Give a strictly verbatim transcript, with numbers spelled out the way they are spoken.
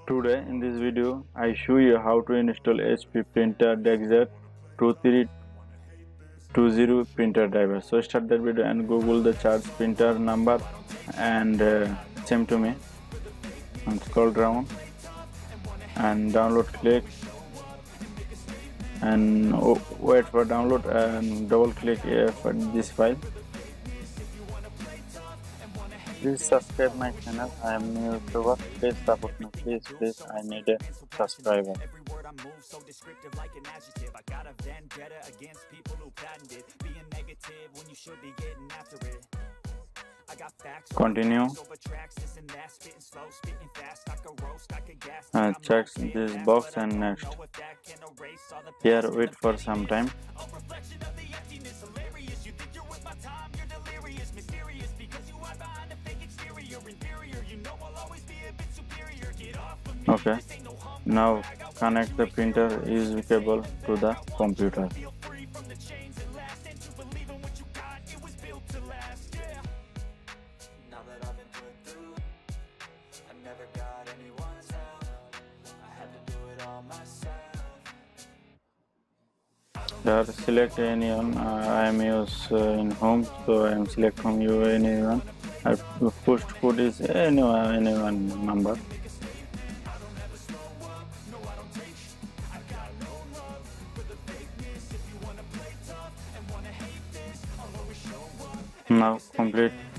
Today in this video I show you how to install H P printer deskjet two three two zero printer driver. So start that video and Google the charge printer number and uh, send to me and scroll down and download click and wait for download and double click uh, for this file. Please subscribe my channel. I am new YouTuber. Please support me. Please, please. I need a subscriber. Continue. Uh, check this box and next. Here, wait for some time. Okay, now connect the printer U S B cable to the computer. There, select anyone. uh, I am use uh, in home, so I am select home. You anyone. I post code is anyone anyone number. Now complete